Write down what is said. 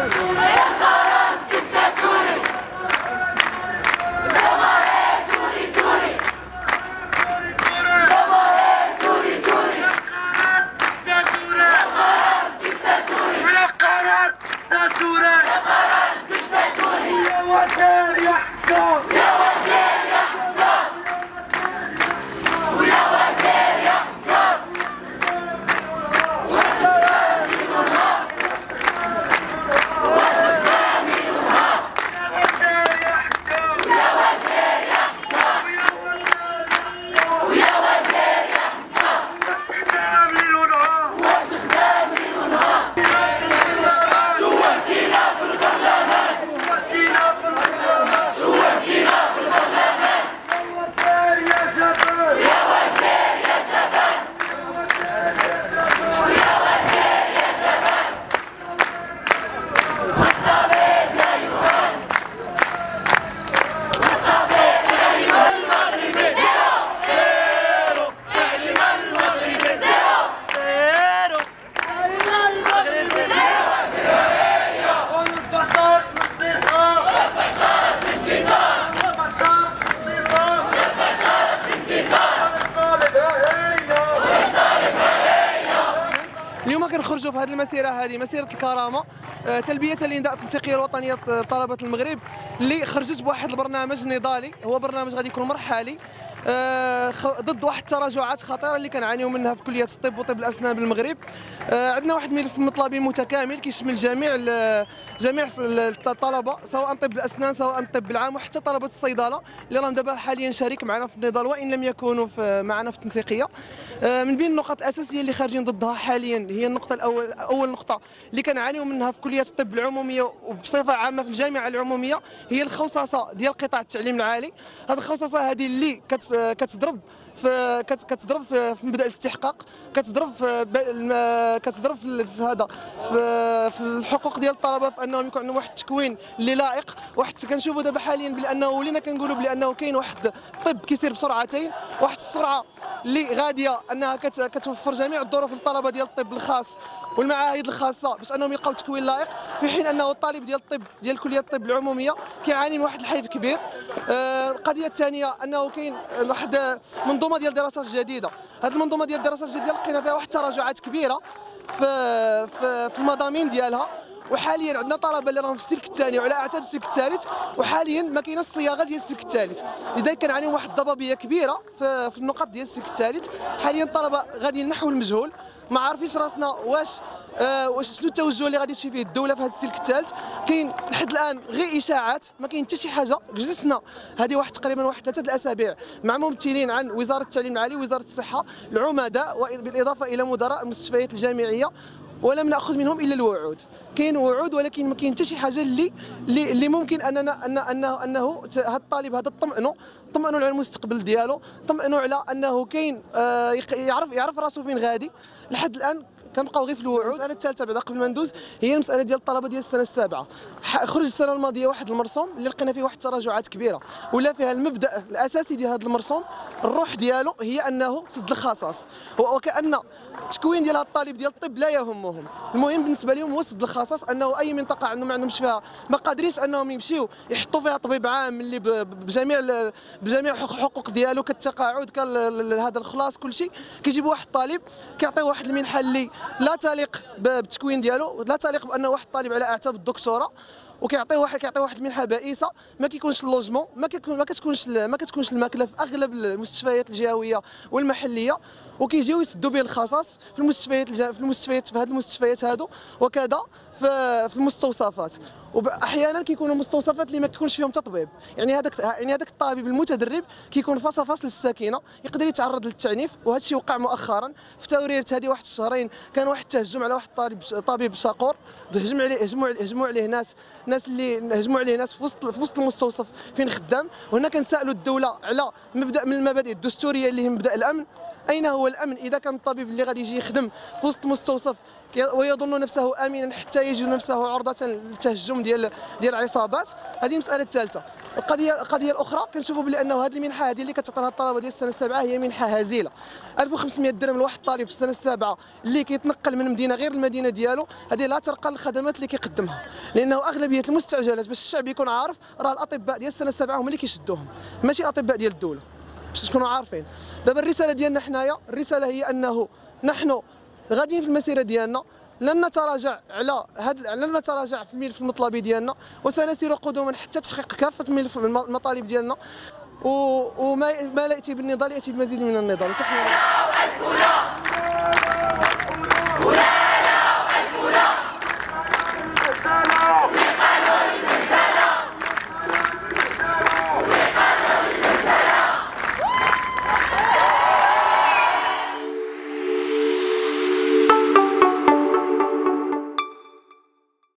اليوم كنخرجوا في هذه المسيره، هذه مسيره الكرامه تلبيه لنداء التنسيقيه الوطنيه طلبه المغرب اللي خرجت بواحد البرنامج نضالي. هو برنامج غادي يكون مرحلي ضد واحد التراجعات خطيره اللي كنعانيو منها في كليه الطب وطب الاسنان بالمغرب. عندنا واحد الملف مطلبي متكامل كيشمل جميع الطلبه، سواء طب الاسنان سواء الطب العام وحتى طلبه الصيدله اللي راهم دابا حاليا شريك معنا في النضال وان لم يكونوا معنا في التنسيقيه. من بين النقط الاساسيه اللي خارجين ضدها حاليا هي النقطه اول نقطه اللي كنعانيو منها في كليه الطب العموميه وبصفه عامه في الجامعه العموميه هي الخصاصه ديال قطاع التعليم العالي. هذه الخصاصه هذه اللي كتضرب في مبدا الاستحقاق، كتضرب في هذا في الحقوق ديال الطلبه في انهم يكون عندهم واحد التكوين اللي لائق. كنشوفوا دابا حاليا بانه ولينا كنقولوا بانه كاين واحد الطب كيسير بسرعتين، واحد السرعه اللي غاديه انها كتوفر جميع الظروف للطلبه ديال الطب الخاص والمعاهد الخاصه باش انهم يلقاو تكوين لائق، في حين انه الطالب ديال الطب ديال كليه الطب العموميه كيعاني من واحد الحيف كبير. القضيه الثانيه انه كاين واحد منظومه ديال الدراسات الجديده. هذه المنظومه ديال الدراسات الجديده لقينا فيها واحد التراجعات كبيره في المضامين ديالها، وحاليا عندنا طلبه اللي راهم في السلك الثاني وعلى اعتاب السلك الثالث، وحاليا ما كايناش الصياغه ديال السلك الثالث، لذلك كنعانيو واحد الضبابيه كبيره في النقط ديال السلك الثالث. حاليا الطلبه غاديين نحو المجهول، ما عارفينش راسنا واش شنو التوجه اللي غادي تمشي فيه الدوله في هذا السلك الثالث. كاين لحد الان غير اشاعات، ما كاين حتى شي حاجه. جلسنا هذه تقريبا واحد 3 الاسابيع مع ممثلين عن وزاره التعليم العالي ووزاره الصحه، العمداء، بالاضافه الى مدراء المستشفيات الجامعيه، ولم ناخذ منهم الا الوعود. كاين وعود ولكن ما كاين حتى شي حاجه اللي ممكن انه هذا الطالب هذا طمئنوا على المستقبل ديالو، طمئنوا على انه كاين يعرف راسو فين غادي. لحد الان كنبقاو غير في الوعود. المساله الثالثه بعد قبل ما ندوز هي المساله ديال الطلبه ديال السنه السابعه. خرج السنه الماضيه واحد المرسوم اللي لقينا فيه واحد التراجعات كبيره، ولا فيها المبدا الاساسي ديال هذا المرسوم الروح ديالو هي انه سد الخصاص، وكان التكوين ديال هذا الطالب ديال الطب لا يهمهم. المهم بالنسبه لهم هو سد الخصاص، انه اي منطقه عندهم ما عندهمش فيها ما قادرينش انهم يمشيو يحطوا فيها طبيب عام اللي بجميع الحقوق ديالو كالتقاعد هذا الخلاص كل شيء، كيجيبوا واحد الطالب كيعطيوه واحد المنحه اللي لا تليق بالتكوين ديالو، لا تليق بانه واحد الطالب على اعتاب الدكتوراه، وكيعطيه واحد المنحه بائسه. ما كيكونش اللوجمون، ما كتكونش الماكله في اغلب المستشفيات الجهويه والمحليه، وكيجيو يسدوا به الخصاص في المستشفيات في هذه المستشفيات هادو، وكذا في المستوصفات. واحيانا كيكونوا مستوصفات اللي ما كيكونش فيهم تطبيب، يعني هذاك الطبيب المتدرب كيكون فصل الساكنه، يقدر يتعرض للتعنيف. وهذا الشيء وقع مؤخرا في توريرت هذه واحد الشهرين، كان واحد التهجم على واحد طبيب شاقور، هجموا عليه ناس اللي هجموا عليه ناس في وسط المستوصف فين خدام. وهنا كنسالوا الدوله على مبدا من المبادئ الدستوريه اللي هي مبدا الامن، اين هو الامن اذا كان الطبيب اللي غادي يجي يخدم في وسط مستوصف ويظن نفسه امنا حتى يجد نفسه عرضه للتهجم ديال العصابات؟ هذه مساله ثالثه. القضيه الاخرى كنشوفوا بلي انه هذه المنحه هذه اللي كتعطيها الطلبه ديال السنه السابعه هي منحه هزيله. 1500 درهم لواحد الطالب في السنه السابعه اللي كيتنقل من مدينه غير المدينه ديالو، هذه لا ترقى للخدمات اللي كيقدمها، لانه اغلبيه المستعجلات باش الشعب يكون عارف راه الاطباء ديال السنه السابعه هما اللي كيشدوهم، ماشي اطباء ديال الدوله، باش تكونوا عارفين. دابا الرساله ديالنا حنايا، الرساله هي انه نحن غاديين في المسيره ديالنا، لن نتراجع لن نتراجع في الملف المطلبي ديالنا، وسنسير قدما حتى تحقيق كافه المطالب ديالنا، وما لا ياتي بالنضال ياتي بمزيد من النضال. تحيه.